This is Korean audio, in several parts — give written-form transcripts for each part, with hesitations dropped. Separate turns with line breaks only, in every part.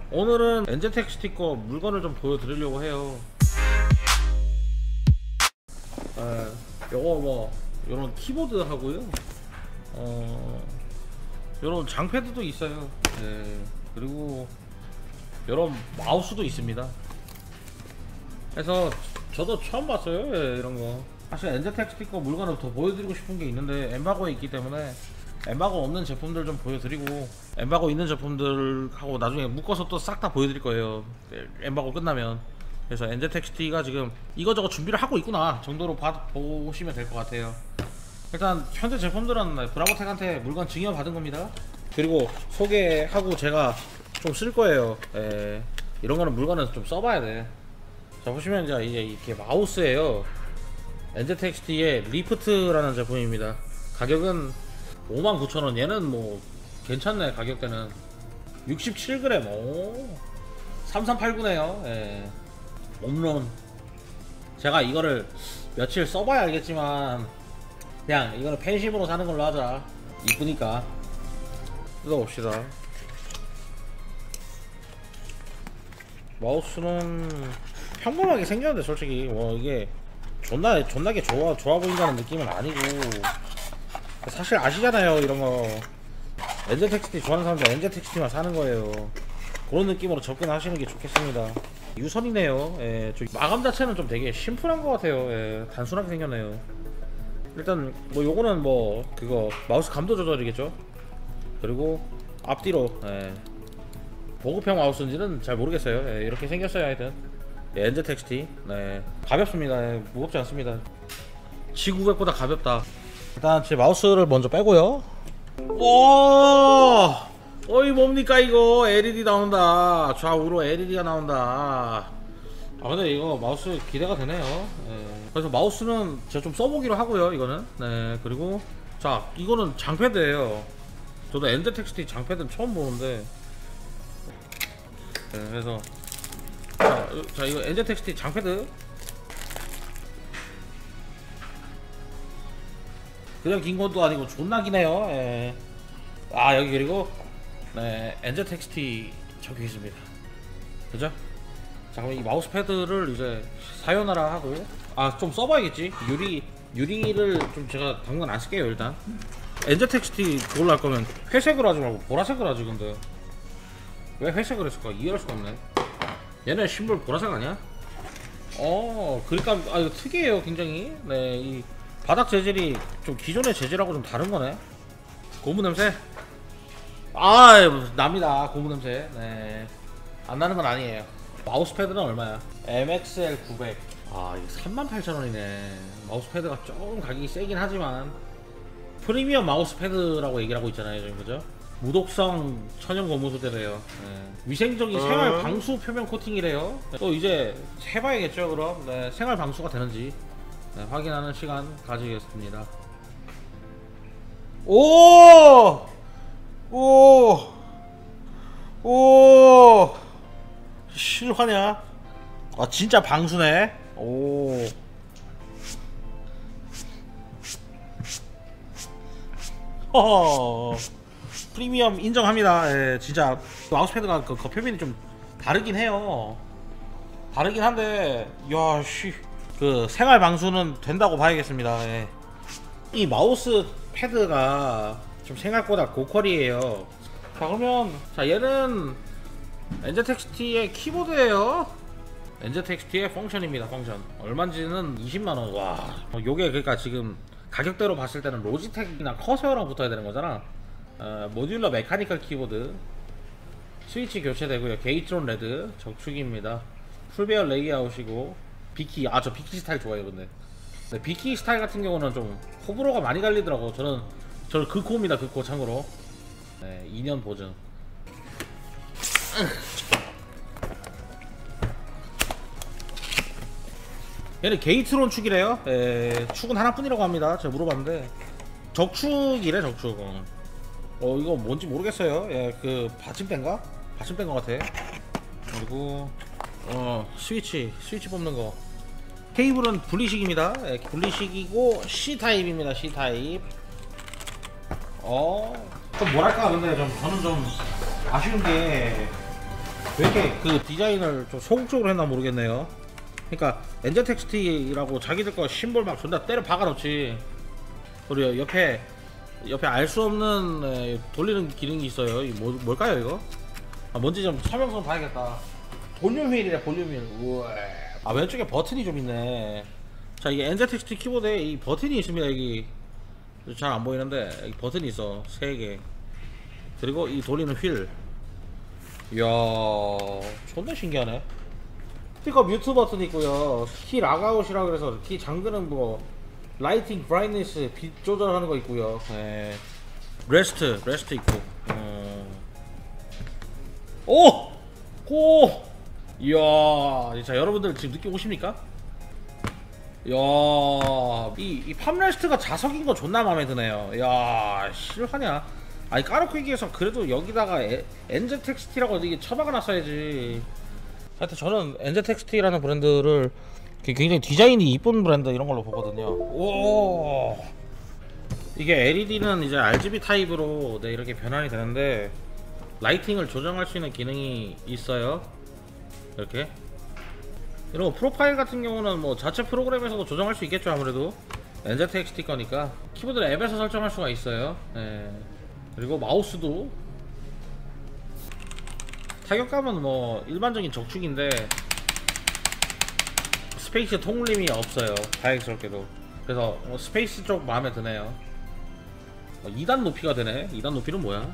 오늘은 엔제텍 스티커 물건을 좀 보여드리려고 해요. 요거 뭐 요런 키보드 하고요, 요런 장패드도 있어요. 그리고 요런 마우스도 있습니다. 그래서 저도 처음 봤어요, 이런거. 사실 엔제텍 스티커 물건을 더 보여드리고 싶은게 있는데 엠바고에 있기 때문에 엠바고 없는 제품들 좀 보여드리고, 엠바고 있는 제품들하고 나중에 묶어서 또 싹 다 보여드릴 거예요, 엠바고 끝나면. 그래서 엔제텍스티가 지금 이거저거 준비를 하고 있구나 정도로 보시면 될 것 같아요. 일단 현재 제품들은 브라보텍한테 물건 증여 받은 겁니다. 그리고 소개하고 제가 좀 쓸 거예요. 이런 거는 물건은 좀 써봐야 돼. 자, 보시면 이제 이렇게 마우스예요. 엔제텍스티의 리프트라는 제품입니다. 가격은 59,000원. 얘는 뭐 괜찮네. 가격대는 67g. 오, 3389네요 홈런. 제가 이거를 며칠 써봐야 알겠지만 그냥 이거는 팬심으로 사는 걸로 하자. 이쁘니까. 뜯어봅시다. 마우스는 평범하게 생겼는데 솔직히 뭐 이게 존나게 좋아 보인다는 느낌은 아니고, 사실 아시잖아요, 이런거. 엔제텍스티 좋아하는 사람들 엔제텍스티만 사는 거예요. 그런 느낌으로 접근하시는 게 좋겠습니다. 유선이네요. 저 마감 자체는 좀 되게 심플한 것 같아요. 단순하게 생겼네요. 일단 뭐 요거는 뭐 그거 마우스 감도 조절이겠죠. 그리고 앞뒤로 보급형 마우스인지는 잘 모르겠어요. 이렇게 생겼어요. 하여튼 엔제텍스티 가볍습니다. 무겁지 않습니다. G900보다 가볍다. 일단 제 마우스를 먼저 빼고요. 오, 어이 뭡니까 이거. LED 나온다. 좌우로 LED가 나온다. 근데 이거 마우스 기대가 되네요. 그래서 마우스는 제가 좀 써보기로 하고요, 이거는. 그리고 자, 이거는 장패드예요. 저도 엔제텍스티 장패드는 처음 보는데. 그래서 자, 이거 엔제텍스티 장패드 그냥 긴 것도 아니고 존나 기네요. 여기 그리고 엔제텍스티 적혀 있습니다. 그죠? 자, 그럼 이 마우스 패드를 이제 사요나라 하고, 좀 써봐야겠지. 유리를 좀 제가 당근 안 쓸게요. 일단 엔제텍스티 그걸로 할 거면 회색으로 하지 말고 보라색으로 하지. 근데 왜 회색을 했을까? 이해할 수가 없네. 얘네 심볼 보라색 아니야? 그러니까 이거 특이해요, 굉장히. 이 바닥 재질이 좀 기존의 재질하고 좀 다른 거네. 고무 냄새? 납니다. 고무 냄새. 안 나는 건 아니에요. 마우스 패드는 얼마야? MXL 900. 이게 38,000원이네. 마우스 패드가 조금 가격이 세긴 하지만 프리미엄 마우스 패드라고 얘기를 하고 있잖아요, 지금. 그죠? 무독성 천연 고무 소재래요. 위생적인 생활 방수 표면 코팅이래요. 또 이제 해봐야겠죠, 그럼. 생활 방수가 되는지 확인하는 시간 가지겠습니다. 오 실화냐? 진짜 방수네. 프리미엄 인정합니다. 진짜 마우스 패드가 그 표면이 좀 다르긴 해요. 다르긴 한데 그 생활 방수는 된다고 봐야겠습니다. 이 마우스 패드가 좀 생각보다 고퀄이에요. 자, 그러면 얘는 엔제텍스티의 키보드예요. 엔제텍스티의 펑션입니다. 펑션 얼마인지는 20만원. 와, 요게 그러니까 지금 가격대로 봤을 때는 로지텍이나 커세어랑 붙어야 되는 거잖아. 모듈러 메카니컬 키보드, 스위치 교체되고요. 게이트론 레드 적축입니다. 풀배열 레이아웃이고, 비키. 저 비키 스타일 좋아해요. 근데 비키 스타일 같은 경우는 좀 호불호가 많이 갈리더라고. 저는 극호입니다. 극호. 참고로 2년 보증. 얘는 게이트론 축이래요. 축은 하나뿐이라고 합니다. 제가 물어봤는데 적축이래. 적축. 이거 뭔지 모르겠어요. 그 받침대인가? 받침대인 것 같아. 그리고 스위치 뽑는 거. 케이블은 분리식입니다. 분리식이고 C타입입니다. C타입. 좀 뭐랄까, 근데 저는 좀 아쉬운 게 왜 이렇게 그 디자인을 좀 소극적으로 했나 모르겠네요. 그러니까 NZXT라고 자기들 거 심볼 막 존나 때려 박아놓지. 그리고 옆에 알 수 없는 돌리는 기능이 있어요. 이 뭘까요 이거? 아, 뭔지 좀 설명서 봐야겠다. 볼륨 휠이래, 볼륨 휠. 우와. 아, 왼쪽에 버튼이 좀 있네. 자, 이게 NZXT 키보드에 이 버튼이 있습니다. 여기 잘 안 보이는데 여기 버튼이 있어, 3개. 그리고 이 돌리는 휠. 이야, 존나 신기하네. 스피커 뮤트 버튼 있고요. 키 락아웃이라 그래서 키 잠그는 뭐 라이팅 브라이트니스 빛 조절하는 거 있고요. 네. 레스트 있고. 오! 고! 이야, 진짜 여러분들 지금 느끼고 오십니까? 이야, 이 팜레스트가 자석인 거 존나 마음에 드네요. 이야, 실화냐? 아니, 까놓고 얘기해서 그래도 여기다가 NZXT라고 이게 처박아 놨어야지. 하여튼 저는 NZXT라는 브랜드를 굉장히 디자인이 이쁜 브랜드 이런 걸로 보거든요. 오, 이게 LED는 이제 RGB 타입으로 네, 이렇게 변환이 되는데 라이팅을 조정할 수 있는 기능이 있어요. 이렇게 이런 거 프로파일 같은 경우는 뭐 자체 프로그램에서도 조정할 수 있겠죠. 아무래도 NZXT 거니까 키보드를 앱에서 설정할 수가 있어요. 네. 그리고 마우스도 타격감은 뭐 일반적인 적축인데 스페이스 통울림이 없어요. 다행스럽게도. 그래서 스페이스 쪽 마음에 드네요. 2단 높이가 되네. 2단 높이는 뭐야?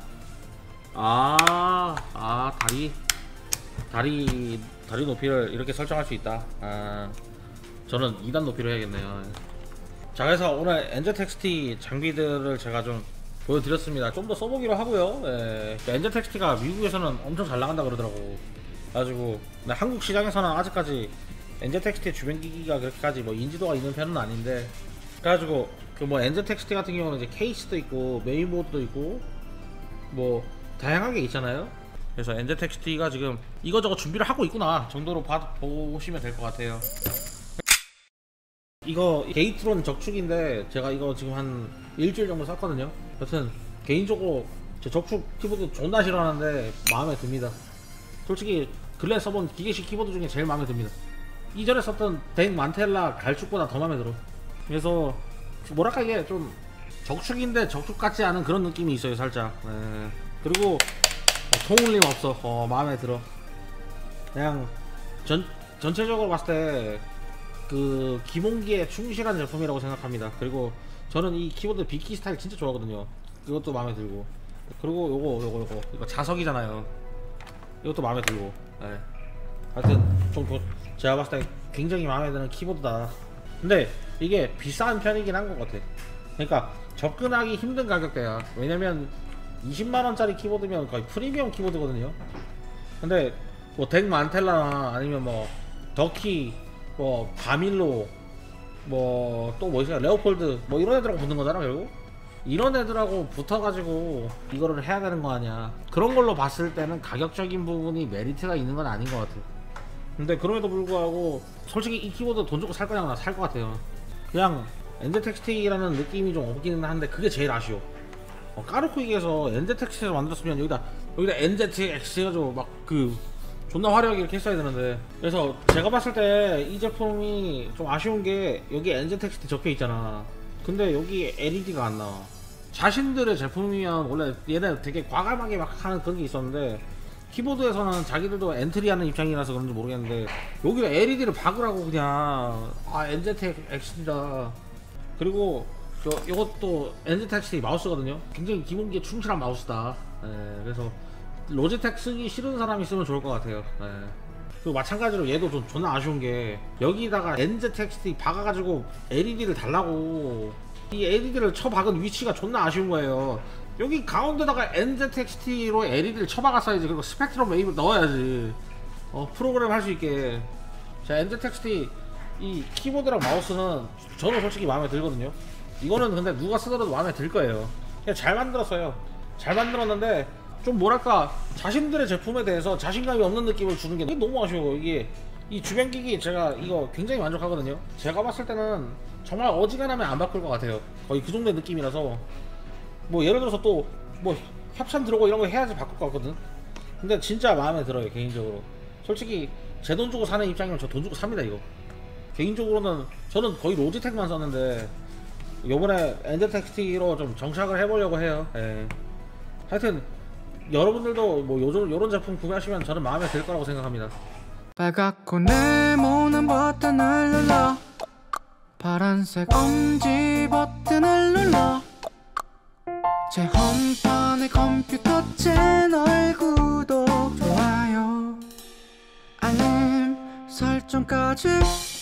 다리 높이를 이렇게 설정할 수 있다. 저는 2단 높이로 해야겠네요. 자, 그래서 오늘 NZXT 장비들을 제가 좀 보여드렸습니다. 좀 더 써보기로 하고요. 예. NZXT가 미국에서는 엄청 잘 나간다 그러더라고. 그래가지고 한국 시장에서는 아직까지 NZXT의 주변 기기가 그렇게까지 뭐 인지도가 있는 편은 아닌데, 그래가지고 그 뭐 NZXT 같은 경우는 이제 케이스도 있고 메인보드도 있고 뭐 다양하게 있잖아요. 그래서 NZXT가 지금 이거저거 준비를 하고 있구나 정도로 보시면 될 것 같아요. 이거 게이트론 적축인데 제가 이거 지금 한 일주일 정도 썼거든요. 여튼 개인적으로 제 적축 키보드 존나 싫어하는데 마음에 듭니다. 솔직히 근래 써본 기계식 키보드 중에 제일 마음에 듭니다. 이전에 썼던 덱 만텔라 갈축보다 더 마음에 들어. 그래서 뭐랄까 이게 좀 적축인데 적축 같지 않은 그런 느낌이 있어요 살짝. 네. 그리고 통울림 없어. 마음에 들어. 그냥 전체적으로 봤을 때 그 기본기에 충실한 제품이라고 생각합니다. 그리고 저는 이 키보드 비키 스타일 진짜 좋아하거든요. 이것도 마음에 들고, 그리고 이거 자석이잖아요. 이것도 마음에 들고. 네. 하여튼 좀 제가 봤을 때 굉장히 마음에 드는 키보드다. 근데 이게 비싼 편이긴 한 것 같아. 그러니까 접근하기 힘든 가격대야. 왜냐면 20만원짜리 키보드면 거의 프리미엄 키보드거든요. 근데 뭐 덱 만텔라나 아니면 뭐 더키, 뭐 바밀로, 뭐 또 뭐 있어요, 레오폴드, 뭐 이런 애들하고 붙는 거잖아. 결국 이런 애들하고 붙어가지고 이거를 해야 되는 거 아니야. 그런 걸로 봤을 때는 가격적인 부분이 메리트가 있는 건 아닌 것 같아. 근데 그럼에도 불구하고 솔직히 이 키보드 돈 주고 살 거냐고 나 살 것 같아요. 그냥 NZXT라는 느낌이 좀 없기는 한데 그게 제일 아쉬워. 까놓고 얘기해서 NZXT를 만들었으면 여기다 NZX 해가지고 막 그 존나 화려하게 이렇게 했어야 되는데. 그래서 제가 봤을 때 이 제품이 좀 아쉬운 게 여기 NZXT 적혀 있잖아. 근데 여기 LED가 안 나와. 자신들의 제품이면 원래 얘네 되게 과감하게 막 하는 그런 게 있었는데 키보드에서는 자기들도 엔트리하는 입장이라서 그런지 모르겠는데 여기다 LED를 박으라고 그냥. NZXT다. 그리고 이것도 NZXT 마우스거든요. 굉장히 기본기에 충실한 마우스다. 그래서 로지텍 쓰기 싫은 사람이 쓰면 좋을 것 같아요. 그리고 마찬가지로 얘도 좀 존나 아쉬운 게 여기다가 NZXT 박아가지고 LED를 달라고. 이 LED를 쳐박은 위치가 존나 아쉬운 거예요. 여기 가운데다가 NZXT로 LED를 쳐박았어야지. 그리고 스펙트럼 웨이브 넣어야지. 프로그램 할 수 있게. 자, NZXT 이 키보드랑 마우스는 저는 솔직히 마음에 들거든요. 이거는 근데 누가 쓰더라도 마음에 들 거예요. 그냥 잘 만들었어요. 잘 만들었는데 좀 뭐랄까 자신들의 제품에 대해서 자신감이 없는 느낌을 주는 게 너무 아쉬워. 이게 이 주변 기기 제가 이거 굉장히 만족하거든요. 제가 봤을 때는 정말 어지간하면 안 바꿀 것 같아요. 거의 그 정도의 느낌이라서 뭐 예를 들어서 또 뭐 협찬 들어오고 이런 거 해야지 바꿀 것 같거든. 근데 진짜 마음에 들어요 개인적으로. 솔직히 제 돈 주고 사는 입장이면 저 돈 주고 삽니다 이거. 개인적으로는 저는 거의 로지텍만 썼는데 요번에 엔젤텍스티로 좀 정착을 해보려고 해요. 예. 하여튼 여러분들도 뭐 요런 제품 구매하시면 저는 마음에 들 거라고 생각합니다.
빨갛고 네모난 버튼을 눌러 파란색 엄지 버튼을 눌러 제 홈판의 컴퓨터 채널 구독 좋아요 알림 설정까지